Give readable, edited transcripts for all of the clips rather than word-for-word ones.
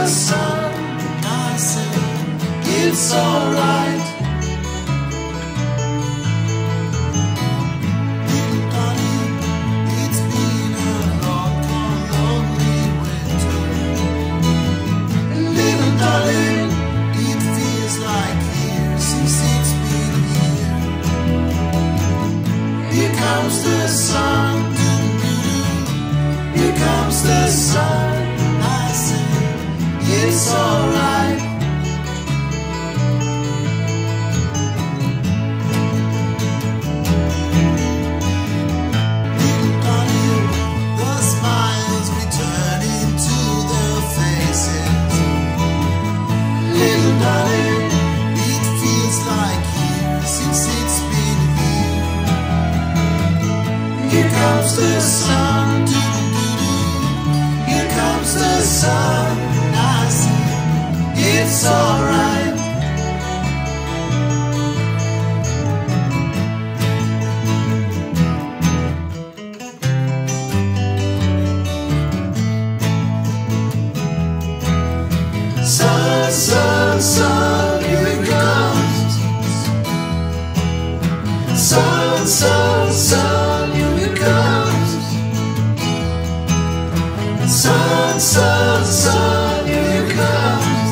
sun, I say it's alright. Little darling, it's been a long, lonely winter. Little darling, it feels like years since it's been here. Here comes the sun, here comes the sun, I say it's alright. Little darling, the smiles return into their faces. Little darling, it feels like years since it's been here. Here comes the sun, here comes the sun, I say it's alright. Sun, sun, sun, here it comes. Sun, sun, sun, here it comes. Sun, sun, sun, here it comes.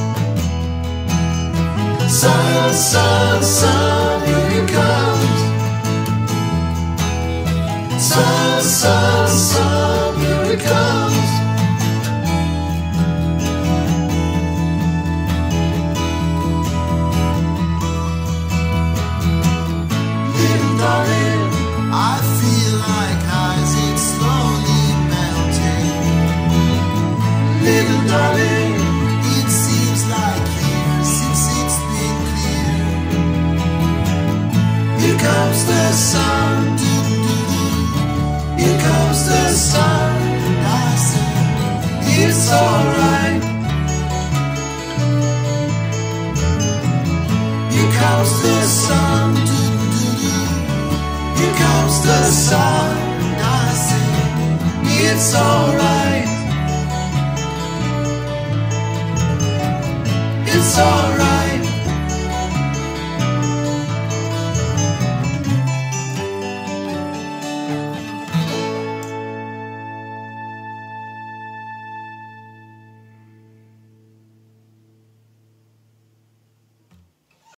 Sun, sun, sun, here it comes. Sun, sun, sun, here it comes. Little darling, I feel like ice, it's slowly melting. Little darling, it seems like years since it's been clear. Here comes the sun, here comes the sun, I say it's alright. Here comes the sun, here comes the sun, I say it's alright. It's alright.